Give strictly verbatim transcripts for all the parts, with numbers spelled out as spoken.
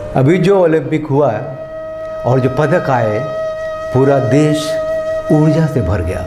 अभी जो ओलंपिक हुआ और जो पदक आए, पूरा देश ऊर्जा से भर गया।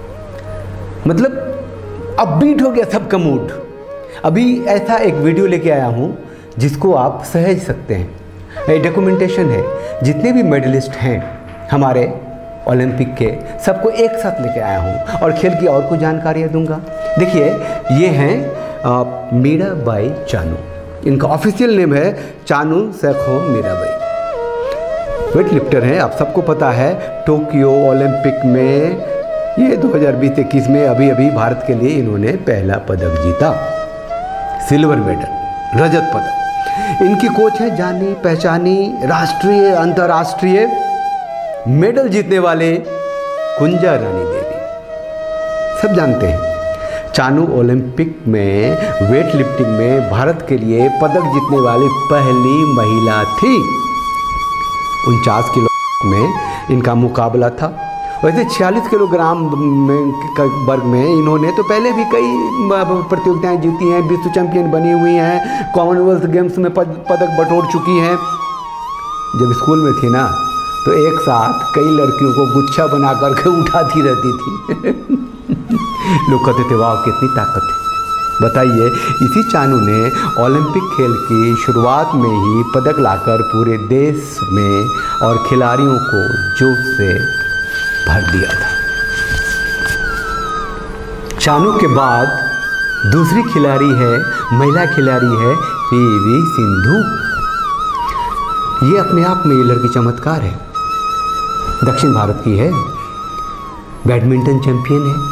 मतलब अपबीट हो गया सबका मूड। अभी ऐसा एक वीडियो लेके आया हूँ जिसको आप सहेज सकते हैं। ये डॉक्यूमेंटेशन है, जितने भी मेडलिस्ट हैं हमारे ओलंपिक के, सबको एक साथ लेके आया हूँ और खेल की और कुछ जानकारियाँ दूंगा। देखिए, ये हैं मीराबाई चानू। इनका ऑफिशियल नेम है चानू सेखोम मीराबाई। वेट लिफ्टर हैं, आप सबको पता है। टोक्यो ओलंपिक में ये दो हज़ार बीस इक्कीस में अभी अभी भारत के लिए इन्होंने पहला पदक जीता, सिल्वर मेडल, रजत पदक। इनकी कोच है जानी पहचानी राष्ट्रीय अंतर्राष्ट्रीय मेडल जीतने वाले कुंजा रानी देवी, सब जानते हैं। चानू ओलंपिक में वेट लिफ्टिंग में भारत के लिए पदक जीतने वाली पहली महिला थी। उनचास किलो में इनका मुकाबला था। वैसे छियालीस किलोग्राम में वर्ग में इन्होंने तो पहले भी कई प्रतियोगिताएं जीती हैं, विश्व चैंपियन बनी हुई हैं, कॉमनवेल्थ गेम्स में पदक बटोर चुकी हैं। जब स्कूल में थी ना तो एक साथ कई लड़कियों को गुच्छा बना करके उठाती रहती थी। लोग कहते थे वाह कितनी ताकत है। बताइए, इसी चानू ने ओलंपिक खेल की शुरुआत में ही पदक लाकर पूरे देश में और खिलाड़ियों को जोश से भर दिया था। चानू के बाद दूसरी खिलाड़ी है, महिला खिलाड़ी है पीवी सिंधु। ये अपने आप में ये लड़की चमत्कार है। दक्षिण भारत की है, बैडमिंटन चैंपियन है।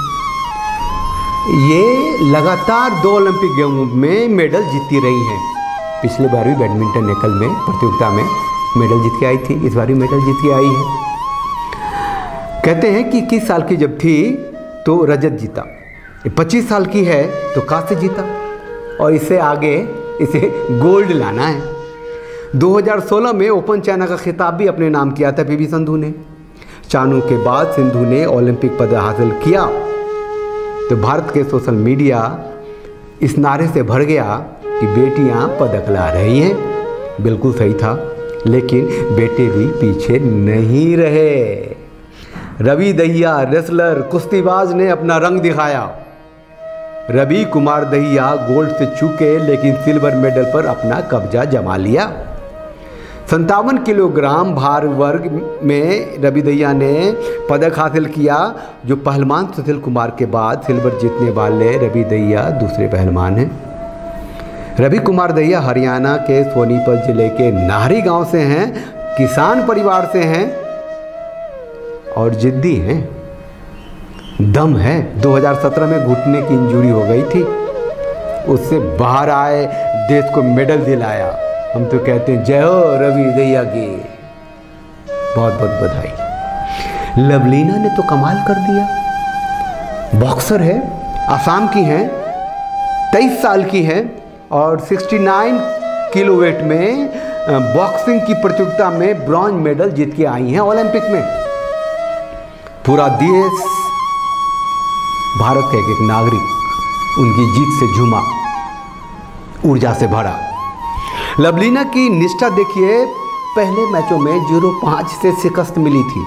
ये लगातार दो ओलंपिक गेम में मेडल जीतती रही हैं। पिछले बार भी बैडमिंटन एकल में प्रतियोगिता में मेडल जीत के आई थी, इस बार भी मेडल जीत के आई है। कहते हैं कि इक्कीस साल की जब थी तो रजत जीता, पच्चीस साल की है तो कांस्य जीता और इससे आगे इसे गोल्ड लाना है। दो हज़ार सोलह में ओपन चाइना का खिताब भी अपने नाम किया था पीवी सिंधु ने। चानू के बाद सिंधु ने ओलंपिक पदक हासिल किया तो भारत के सोशल मीडिया इस नारे से भर गया कि बेटियां पदक ला रही हैं। बिल्कुल सही था, लेकिन बेटे भी पीछे नहीं रहे। रवि दहिया रेसलर कुश्तीबाज ने अपना रंग दिखाया। रवि कुमार दहिया गोल्ड से चूके लेकिन सिल्वर मेडल पर अपना कब्जा जमा लिया। संतावन किलोग्राम भार वर्ग में रवि दहिया ने पदक हासिल किया, जो पहलवान सुशील कुमार के बाद सिल्वर जीतने वाले रवि दहिया दूसरे पहलवान हैं। रवि कुमार दहिया हरियाणा के सोनीपत जिले के नाहरी गांव से हैं, किसान परिवार से हैं और जिद्दी हैं, दम है। दो हज़ार सत्रह में घुटने की इंजरी हो गई थी, उससे बाहर आए, देश को मेडल दिलाया। हम तो कहते हैं जय हो रवि दहिया की, बहुत बहुत बधाई। लवलीना ने तो कमाल कर दिया। बॉक्सर है, आसाम की हैं, तेईस साल की है और उनहत्तर किलो वेट में बॉक्सिंग की प्रतियोगिता में ब्रॉन्ज मेडल जीत के आई हैं ओलंपिक में। पूरा देश, भारत का एक एक नागरिक उनकी जीत से झूमा, ऊर्जा से भरा। लवलीना की निष्ठा देखिए, पहले मैचों में जीरो पाँच से शिकस्त मिली थी,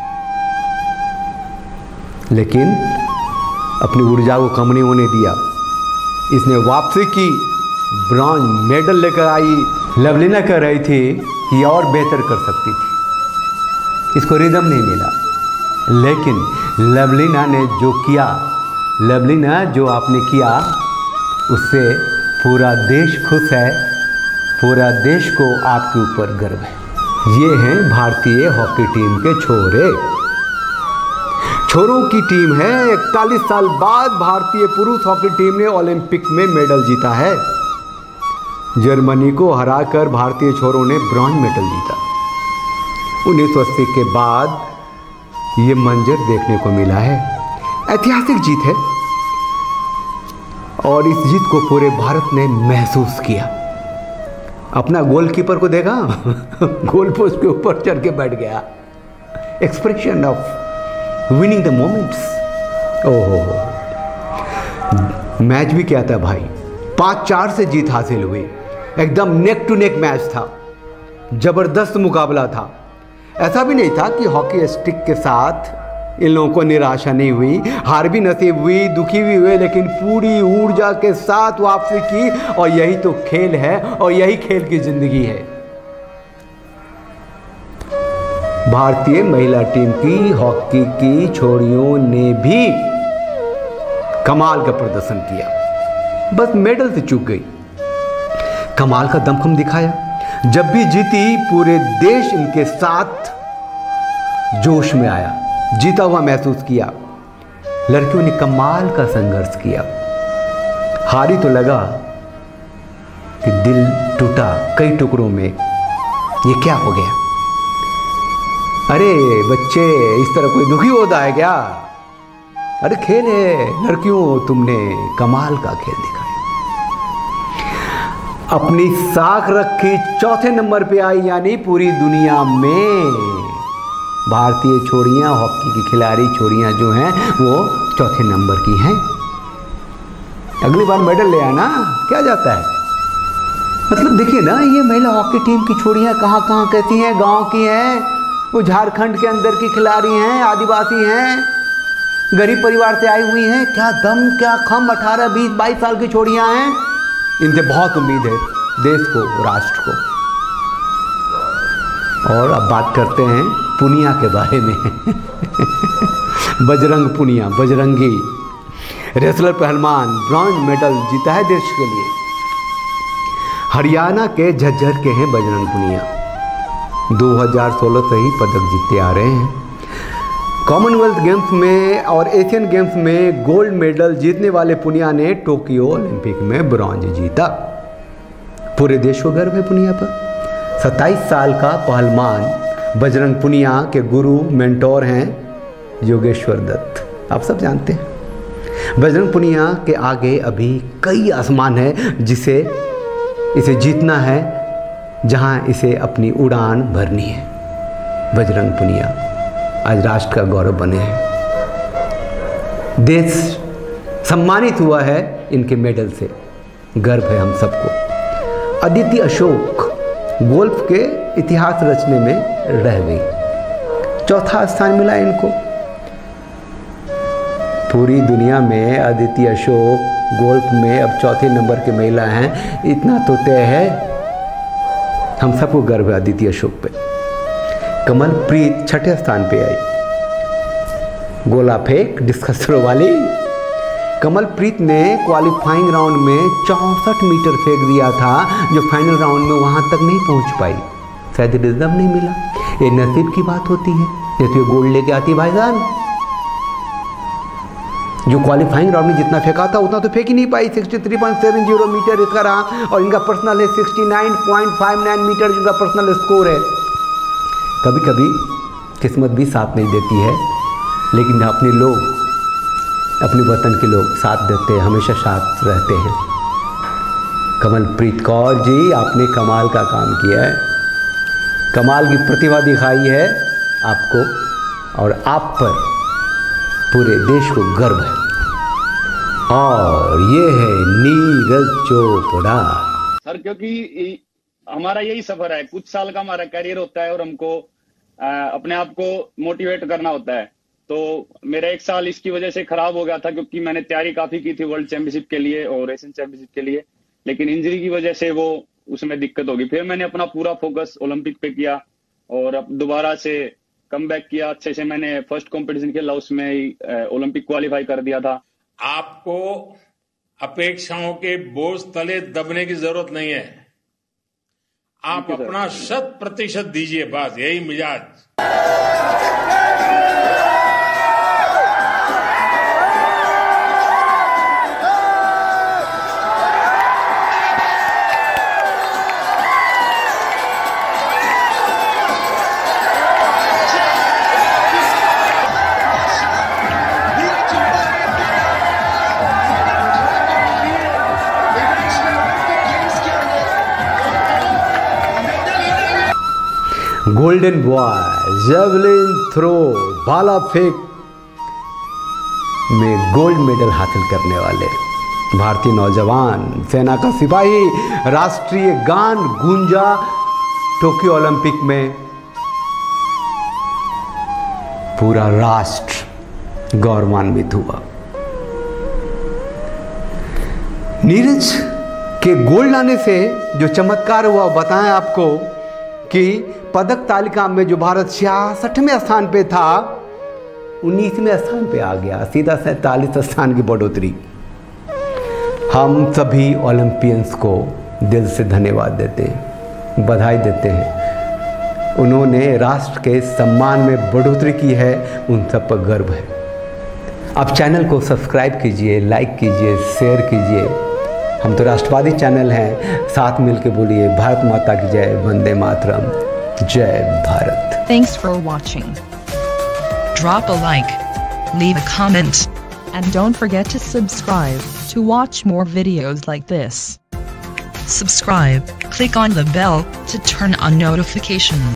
लेकिन अपनी ऊर्जा को कम नहीं होने दिया। इसने वापसी की, ब्रॉन्ज मेडल लेकर आई। लवलीना कह रही थी कि और बेहतर कर सकती थी, इसको रिदम नहीं मिला, लेकिन लवलीना ने जो किया, लवलीना जो आपने किया, उससे पूरा देश खुश है, पूरा देश को आपके ऊपर गर्व है। ये हैं भारतीय हॉकी टीम के छोरे। छोरों की टीम है। इकतालीस साल बाद भारतीय पुरुष हॉकी टीम ने ओलंपिक में मेडल जीता है। जर्मनी को हराकर भारतीय छोरों ने ब्रॉन्ज मेडल जीता। उन्नीस सौ अस्सी के बाद ये मंजर देखने को मिला है। ऐतिहासिक जीत है और इस जीत को पूरे भारत ने महसूस किया। अपना गोलकीपर को देखा, गोल पोस्ट के ऊपर चढ़ के बैठ गया। Expression of winning the moments. ओहो, मैच भी क्या था भाई, पाँच चार से जीत हासिल हुई। एकदम नेक टू नेक मैच था। जबरदस्त मुकाबला था। ऐसा भी नहीं था कि हॉकी स्टिक के साथ इन लोगों को निराशा नहीं हुई, हार भी नसीब हुई, दुखी भी हुए, लेकिन पूरी ऊर्जा के साथ वापसी की। और यही तो खेल है और यही खेल की जिंदगी है। भारतीय महिला टीम की हॉकी की छोरियों ने भी कमाल का प्रदर्शन किया, बस मेडल से चूक गई। कमाल का दमखम दिखाया, जब भी जीती पूरे देश इनके साथ जोश में आया, जीता हुआ महसूस किया। लड़कियों ने कमाल का संघर्ष किया। हारी तो लगा कि दिल टूटा कई टुकड़ों में, ये क्या हो गया। अरे बच्चे, इस तरह कोई दुखी होता है क्या? अरे खेल है लड़कियों, तुमने कमाल का खेल दिखाया। अपनी साख रखी चौथे नंबर पे आई, यानी पूरी दुनिया में भारतीय छोरियां, हॉकी की खिलाड़ी छोरियां जो हैं वो चौथे नंबर की हैं। अगली बार मेडल ले आना, क्या जाता है। मतलब देखिए ना, ये महिला हॉकी टीम की छोरियां कहाँ कहाँ कहती हैं, गांव की हैं, वो झारखंड के अंदर की खिलाड़ी हैं, आदिवासी हैं, गरीब परिवार से आई हुई हैं। क्या दम, क्या खम, अठारह बीस बाईस साल की छोरियां हैं। इनसे बहुत उम्मीद है देश को, राष्ट्र को। और अब बात करते हैं पुनिया के बारे में। बजरंग पुनिया, बजरंगी रेसलर पहलवान, ब्रॉन्ज मेडल जीता है देश के लिए। हरियाणा के झज्जर के हैं बजरंग पुनिया। दो हज़ार सोलह से ही पदक जीतते आ रहे हैं। कॉमनवेल्थ गेम्स में और एशियन गेम्स में गोल्ड मेडल जीतने वाले पुनिया ने टोक्यो ओलंपिक में ब्रॉन्ज जीता। पूरे देश को गर्व है पुनिया पर। सत्ताईस साल का पहलवान बजरंग पुनिया के गुरु मेंटोर हैं योगेश्वर दत्त, आप सब जानते हैं। बजरंग पुनिया के आगे अभी कई आसमान है जिसे इसे जीतना है, जहां इसे अपनी उड़ान भरनी है। बजरंग पुनिया आज राष्ट्र का गौरव बने हैं। देश सम्मानित हुआ है इनके मेडल से, गर्व है हम सबको। अदिति अशोक गोल्फ के इतिहास रचने में रह गई, चौथा स्थान मिला इनको। पूरी दुनिया में अदिति अशोक गोल्फ में अब चौथे नंबर की महिला हैं, इतना तो तय है। हम सबको गर्व है अदिति अशोक पे। कमलप्रीत छठे स्थान पे आई। गोला फेंक डिस्कस थ्रो वाली कमलप्रीत ने क्वालिफाइंग राउंड में चौंसठ मीटर फेंक दिया था, जो फाइनल राउंड में वहां तक नहीं पहुंच पाई, शायद रिजर्व नहीं मिला। ये नसीब की बात होती है, नहीं तो ये गोल्ड लेके आती भाईजान। जो क्वालिफाइंग राउंड में जितना फेंका था उतना तो फेंक ही नहीं पाई। तिरसठ पॉइंट सात शून्य मीटर इसका रहा और इनका पर्सनल है उनहत्तर पॉइंट पाँच नौ मीटर, जिनका पर्सनल स्कोर है। कभी कभी किस्मत भी साथ नहीं देती है, लेकिन अपने लोग, अपने वतन के लोग साथ देते हैं, हमेशा साथ रहते हैं। कमलप्रीत कौर जी, आपने कमाल का काम किया है, कमाल की प्रतिभा दिखाई है आपको, और आप पर पूरे देश को गर्व है। और ये है नीरज चोपड़ा सर, क्योंकि हमारा यही सफर है, कुछ साल का हमारा करियर होता है और हमको आ, अपने आप को मोटिवेट करना होता है। तो मेरा एक साल इसकी वजह से खराब हो गया था, क्योंकि मैंने तैयारी काफी की थी वर्ल्ड चैंपियनशिप के लिए और एशियन चैंपियनशिप के लिए, लेकिन इंजरी की वजह से वो उसमें दिक्कत होगी। फिर मैंने अपना पूरा फोकस ओलंपिक पे किया और अब दोबारा से कम बैक किया। अच्छे से मैंने फर्स्ट कंपटीशन खेला, उसमें ही ओलंपिक क्वालिफाई कर दिया था। आपको अपेक्षाओं के बोझ तले दबने की जरूरत नहीं है, आप अपना शत प्रतिशत दीजिए, बस यही मिजाज। गोल्डन बॉय जेवलिन थ्रो भाला फेंक में गोल्ड मेडल हासिल करने वाले भारतीय नौजवान, सेना का सिपाही, राष्ट्रीय गान गूंजा टोक्यो ओलंपिक में पूरा राष्ट्र गौरवान्वित हुआ। नीरज के गोल्ड लाने से जो चमत्कार हुआ बताएं आपको कि पदक तालिका में जो भारत छियासठवें स्थान पे था उन्नीसवें स्थान पे आ गया, सीधा सैंतालीस स्थान की बढ़ोतरी। हम सभी ओलंपियंस को दिल से धन्यवाद देते हैं, बधाई देते हैं। उन्होंने राष्ट्र के सम्मान में बढ़ोतरी की है, उन सब पर गर्व है। आप चैनल को सब्सक्राइब कीजिए, लाइक कीजिए, शेयर कीजिए। हम तो राष्ट्रवादी चैनल हैं, साथ मिलके बोलिए भारत माता की जय, वंदे मातरम, जय Bharat. Thanks for watching. Drop a like, leave a comment, and don't forget to subscribe to watch more videos like this. Subscribe, click on the bell to turn on notifications.